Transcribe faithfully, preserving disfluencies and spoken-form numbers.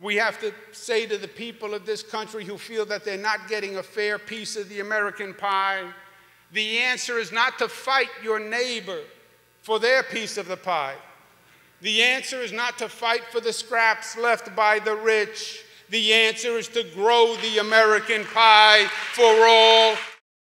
We have to say to the people of this country who feel that they're not getting a fair piece of the American pie, the answer is not to fight your neighbor for their piece of the pie. The answer is not to fight for the scraps left by the rich. The answer is to grow the American pie for all